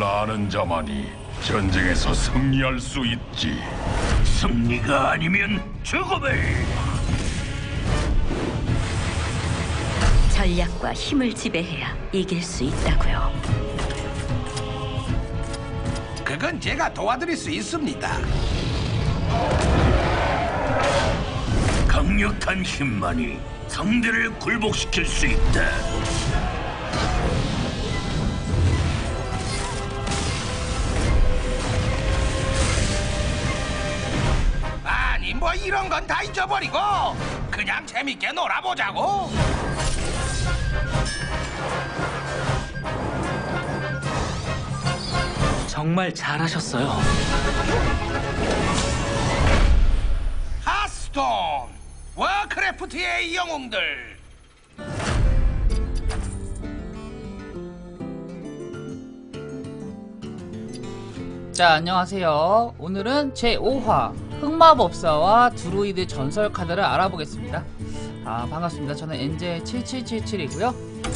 아는 자만이 전쟁에서 승리할 수 있지. 승리가 아니면 죽음을. 전략과 힘을 지배해야 이길 수 있다고요. 그건 제가 도와드릴 수 있습니다. 강력한 힘만이 상대를 굴복시킬 수 있다. 아니 뭐 이런 건 다 잊어버리고 그냥 재밌게 놀아보자고. 정말 잘하셨어요. 하스톤, 워크래프트의 영웅들. 자, 안녕하세요. 오늘은 제5화 흑마법사와 드루이드 전설 카드를 알아보겠습니다. 반갑습니다. 저는 엔제7777이고요.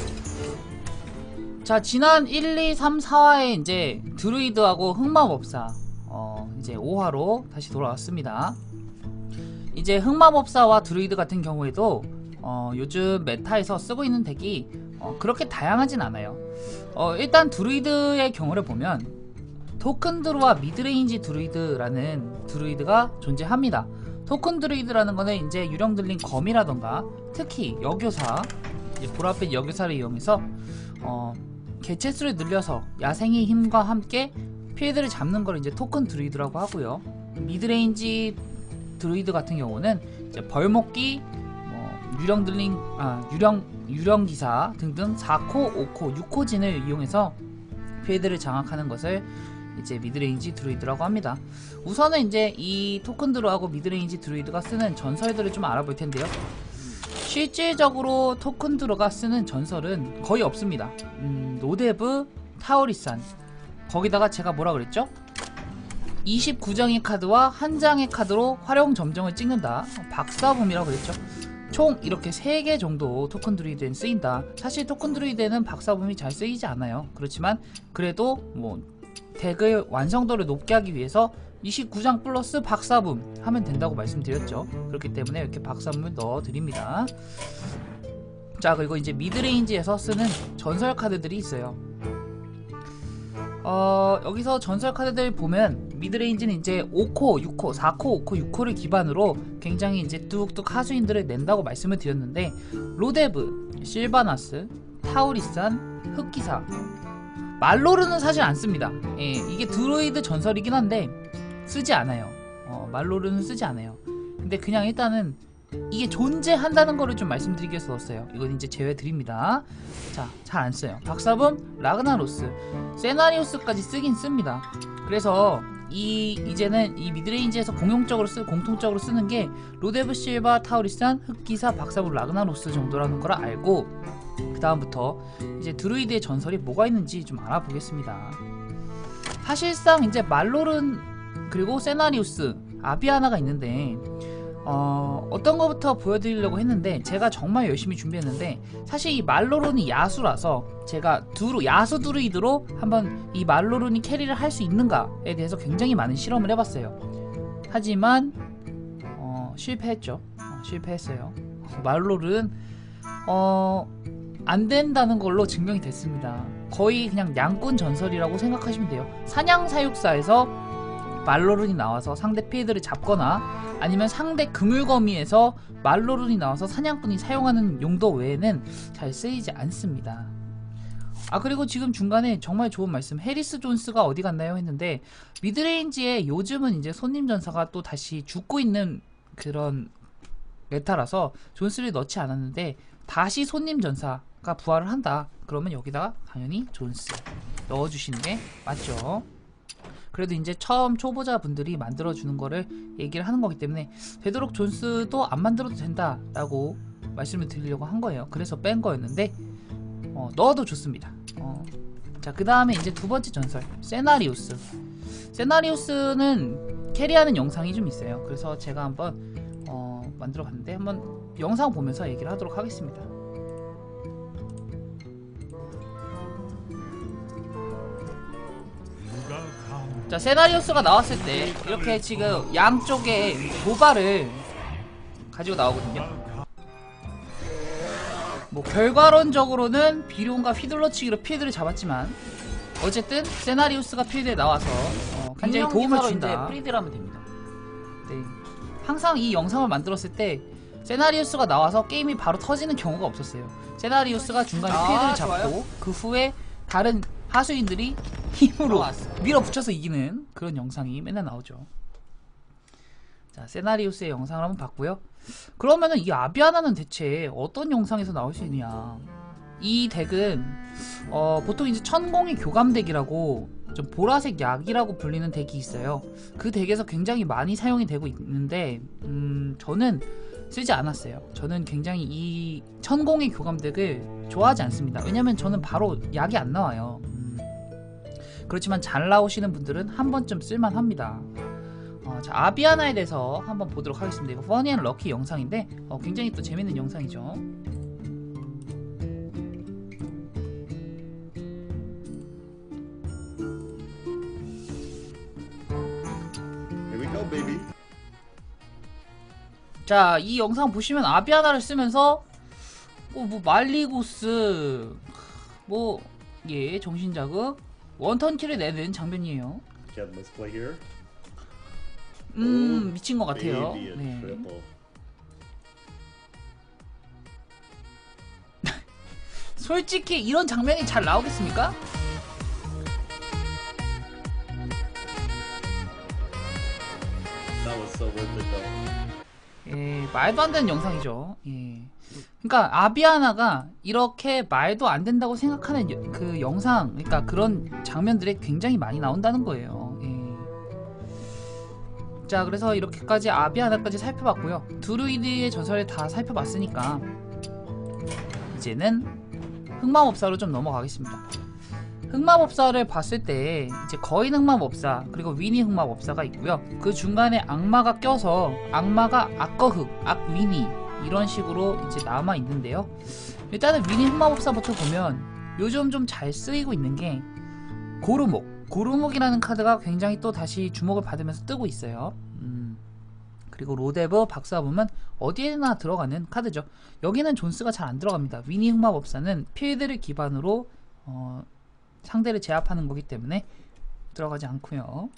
자, 지난 1, 2, 3, 4화에 이제 드루이드하고 흑마법사 이제 5화로 다시 돌아왔습니다. 이제 흑마법사와 드루이드 같은 경우에도 요즘 메타에서 쓰고 있는 덱이 그렇게 다양하진 않아요. 일단 드루이드의 경우를 보면 토큰 드루와 미드레인지 드루이드라는 드루이드가 존재합니다. 토큰 드루이드라는 거는 이제 유령 들린 검이라던가 특히 여교사, 보랏빛 여교사를 이용해서 개체수를 늘려서 야생의 힘과 함께 필드를 잡는 걸 이제 토큰 드루이드라고 하고요. 미드레인지 드루이드 같은 경우는 이제 벌목기, 유령 들린 유령 기사 등등 4코, 5코, 6코 진을 이용해서 필드를 장악하는 것을 이제 미드레인지 드루이드라고 합니다. 우선은 이제 이 토큰 드루하고 미드레인지 드루이드가 쓰는 전설들을 좀 알아볼 텐데요. 실질적으로 토큰 드루가 쓰는 전설은 거의 없습니다. 노데브, 타오리산, 거기다가 제가 뭐라 그랬죠? 29장의 카드와 1장의 카드로 활용 점정을 찍는다. 박사붐이라고 그랬죠. 총 이렇게 3개 정도 토큰 드루이드엔 쓰인다. 사실 토큰 드루이드에는 박사붐이 잘 쓰이지 않아요. 그렇지만 그래도 뭐 덱을 완성도를 높게 하기 위해서 29장 플러스 박사붐 하면 된다고 말씀드렸죠. 그렇기 때문에 이렇게 박사붐을 넣어드립니다. 자, 그리고 이제 미드레인지에서 쓰는 전설 카드들이 있어요. 여기서 전설 카드들 보면 미드레인지는 이제 5코, 6코, 4코, 5코, 6코를 기반으로 굉장히 이제 뚝뚝 하수인들을 낸다고 말씀을 드렸는데, 로데브, 실바나스, 타우리산, 흑기사, 말로르는 사실 안 씁니다. 예, 이게 드루이드 전설이긴 한데 쓰지 않아요. 말로르는 쓰지 않아요. 근데 그냥 일단은 이게 존재한다는 거를 좀 말씀드리기 위해서 넣었어요. 이건 이제 제외드립니다. 자, 잘 안 써요. 박사붐, 라그나로스, 세나리오스까지 쓰긴 씁니다. 그래서 이제는 이 미드레인지에서 공통적으로 쓰는 게 로데브, 실바, 타우리산, 흑기사, 박사붐, 라그나로스 정도라는 걸 알고, 그 다음부터 이제 드루이드의 전설이 뭐가 있는지 좀 알아보겠습니다. 사실상 이제 말로른 그리고 세나리우스, 아비아나가 있는데 어떤 거부터 보여드리려고 했는데, 제가 정말 열심히 준비했는데 사실 이 말로른이 야수라서 제가 야수 드루이드로 한번 이 말로른이 캐리를 할 수 있는가에 대해서 굉장히 많은 실험을 해봤어요. 하지만 실패했죠. 실패했어요. 말로른 안 된다는 걸로 증명이 됐습니다. 거의 그냥 양꾼 전설이라고 생각하시면 돼요. 사냥 사육사에서 말로룬이 나와서 상대 필드를 잡거나 아니면 상대 그물거미에서 말로룬이 나와서 사냥꾼이 사용하는 용도 외에는 잘 쓰이지 않습니다. 그리고 지금 중간에 정말 좋은 말씀, 해리스 존스가 어디 갔나요? 했는데, 미드레인지에 요즘은 이제 손님 전사가 또 다시 죽고 있는 그런 메타라서 존스를 넣지 않았는데, 다시 손님 전사가 부활을 한다. 그러면 여기다가 당연히 존스 넣어주시는 게 맞죠. 그래도 이제 처음 초보자분들이 만들어주는 거를 얘기를 하는 거기 때문에 되도록 존스도 안 만들어도 된다라고 말씀을 드리려고 한 거예요. 그래서 뺀 거였는데 넣어도 좋습니다. 자, 그 다음에 이제 두 번째 전설, 세나리우스. 세나리우스는 캐리하는 영상이 좀 있어요. 그래서 제가 한번 만들어 봤는데 한번 영상 보면서 얘기를 하도록 하겠습니다. 자, 세나리오스가 나왔을 때 이렇게 지금 양쪽에 도발을 가지고 나오거든요. 뭐 결과론적으로는 비룡과 휘둘러치기로 필드를 잡았지만 어쨌든 세나리우스가 필드에 나와서 굉장히 도움을 준다. 프리드를 하면 됩니다. 네. 항상 이 영상을 만들었을 때 세나리우스가 나와서 게임이 바로 터지는 경우가 없었어요. 세나리우스가 중간에 필드를 잡고 좋아요. 그 후에 다른 하수인들이 힘으로 밀어붙여서 이기는 그런 영상이 맨날 나오죠. 자, 세나리우스의 영상을 한번 봤고요. 그러면은 이 아비아나는 대체 어떤 영상에서 나올 수 있느냐. 이 덱은 보통 이제 천공의 교감덱이라고 좀 보라색 약이라고 불리는 덱이 있어요. 그 덱에서 굉장히 많이 사용이 되고 있는데 저는 쓰지 않았어요. 저는 굉장히 이 천공의 교감덱을 좋아하지 않습니다. 왜냐면 저는 바로 약이 안 나와요. 그렇지만 잘 나오시는 분들은 한 번쯤 쓸만합니다. 자, 아비아나에 대해서 한번 보도록 하겠습니다. 이거 퍼니 앤 럭키 영상인데 굉장히 또 재밌는 영상이죠. Here we go, baby. 자, 이 영상 보시면 아비아나를 쓰면서 뭐 말리고스 예, 정신자극 원턴킬을 내는 장면이에요. Get this play here. 미친 것 같아요. Maybe a 네. triple. 솔직히 이런 장면이 잘 나오겠습니까? That was so worth it though. 예, 말도 안 되는 영상이죠. 예. 그러니까 아비아나가 이렇게 말도 안 된다고 생각하는 그 영상, 그러니까 그런 장면들이 굉장히 많이 나온다는 거예요. 예. 자, 그래서 이렇게까지 아비아나까지 살펴봤고요. 드루이드의 전설을 다 살펴봤으니까 이제는 흑마법사로 좀 넘어가겠습니다. 흑마법사를 봤을 때 이제 거인 흑마법사 그리고 위니 흑마법사가 있고요. 그 중간에 악마가 껴서 악마가 악거흑, 악위니 이런 식으로 이제 남아 있는데요. 일단은 위니 흑마법사부터 보면 요즘 좀 잘 쓰이고 있는 게 고루목이라는 카드가 굉장히 또 다시 주목을 받으면서 뜨고 있어요. 그리고 로데브, 박사범은 어디에나 들어가는 카드죠. 여기는 존스가 잘 안 들어갑니다. 위니 흑마법사는 필드를 기반으로 상대를 제압하는 거기 때문에 들어가지 않고요.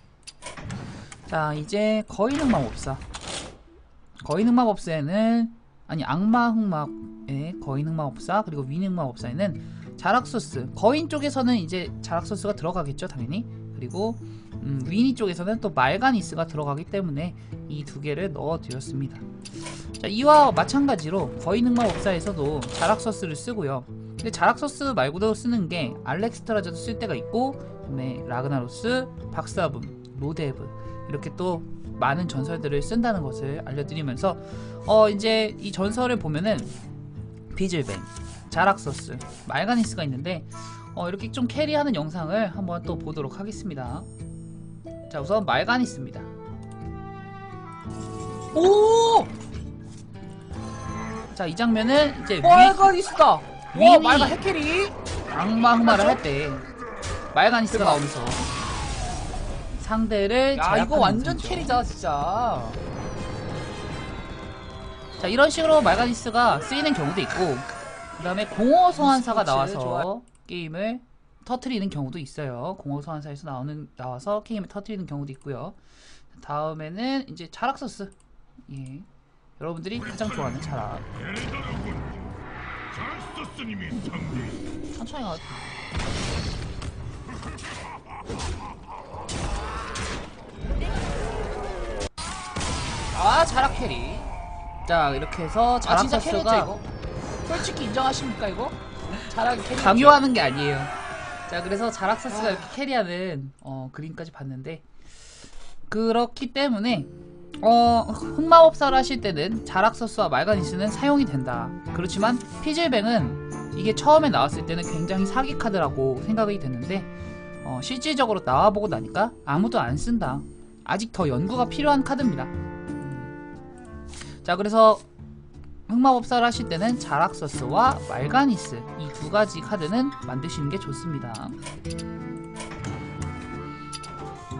자, 이제 거인 흑마법사. 거인 흑마법사에는 악마 흑마의 거인 흑마법사 그리고 위니 흑마법사에는 자락소스, 거인 쪽에서는 이제 자락소스가 들어가겠죠, 당연히. 그리고 위니 쪽에서는 또 말가니스가 들어가기 때문에 이 두 개를 넣어드렸습니다. 자, 이와 마찬가지로 거인 흑마법사에서도 자락소스를 쓰고요. 근데 자락소스 말고도 쓰는 게 알렉스트라즈도 쓸 때가 있고, 그다음에 라그나로스, 박사붐, 로데브 이렇게 또 많은 전설들을 쓴다는 것을 알려드리면서 이제 이 전설을 보면은 비즐뱅, 자락소스, 말가니스가 있는데 이렇게 좀 캐리하는 영상을 한번 또 보도록 하겠습니다. 자, 우선 말가니스입니다. 오! 자, 이 장면은 이제 말가니스다. 위니 말가 핵캐리. 악마 흑마를 할 때 말가니스가 나오면서 상대를 야, 제압하는 이거 완전 모습이죠. 캐리다 진짜. 자, 이런 식으로 말가니스가 쓰이는 경우도 있고, 그 다음에 공허 소환사가 스포츠, 나와서 게임을 터트리는 경우도 있어요. 공허 소환사에서 나와서 게임을 터트리는 경우도 있고요. 다음에는 이제 자락소스. 예, 여러분들이 가장 좋아하는 자락. 천천히 가. 자락 캐리. 자, 이렇게 해서 진짜 캐리했죠 자락소스가 이거? 솔직히 인정하십니까 이거? 잘하게 캐리. 강요하는 게 아니에요. 자, 그래서 자락소스가 이렇게 캐리하는 그림까지 봤는데, 그렇기 때문에 흑마법사를 하실 때는 자락소스와 말가니스는 사용이 된다. 그렇지만 피즐뱅은 이게 처음에 나왔을 때는 굉장히 사기 카드라고 생각이 됐는데 실질적으로 나와보고 나니까 아무도 안 쓴다. 아직 더 연구가 필요한 카드입니다. 자, 그래서 흑마법사를 하실 때는 자락소스와 말가니스 이 두 가지 카드는 만드시는 게 좋습니다.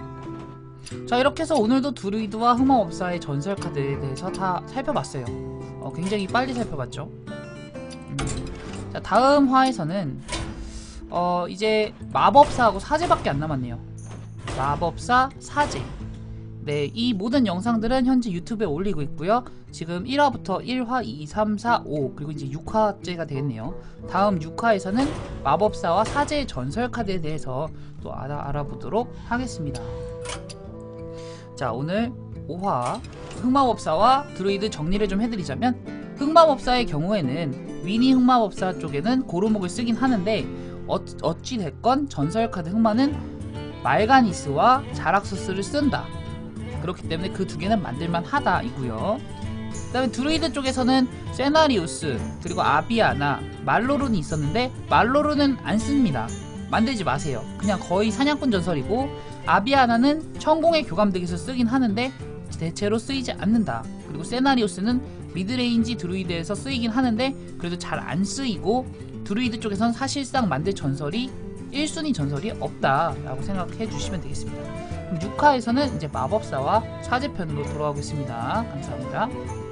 자, 이렇게 해서 오늘도 드루이드와 흑마법사의 전설 카드에 대해서 다 살펴봤어요. 굉장히 빨리 살펴봤죠. 자, 다음 화에서는 이제 마법사하고 사제밖에 안 남았네요. 마법사, 사제. 네, 이 모든 영상들은 현재 유튜브에 올리고 있고요. 지금 1화부터 1화, 2, 3, 4, 5 그리고 이제 6화째가 되겠네요. 다음 6화에서는 마법사와 사제의 전설 카드에 대해서 또 알아보도록 하겠습니다. 자, 오늘 5화 흑마법사와 드루이드 정리를 좀 해드리자면, 흑마법사의 경우에는 위니 흑마법사 쪽에는 고르목을 쓰긴 하는데 어찌됐건 전설 카드 흑마는 말가니스와 자락소스를 쓴다. 그렇기 때문에 그 두 개는 만들만 하다 이고요. 그 다음에 드루이드 쪽에서는 세나리우스 그리고 아비아나 말로룬이 있었는데 말로룬은 안 씁니다. 만들지 마세요. 그냥 거의 사냥꾼 전설이고, 아비아나는 천공의 교감덱에서 쓰긴 하는데 대체로 쓰이지 않는다. 그리고 세나리우스는 미드레인지 드루이드에서 쓰이긴 하는데 그래도 잘 안 쓰이고, 드루이드 쪽에선 사실상 만들 전설이 1순위 전설이 없다 라고 생각해 주시면 되겠습니다. 6화에서는 이제 마법사와 사제편으로 돌아오겠습니다. 감사합니다.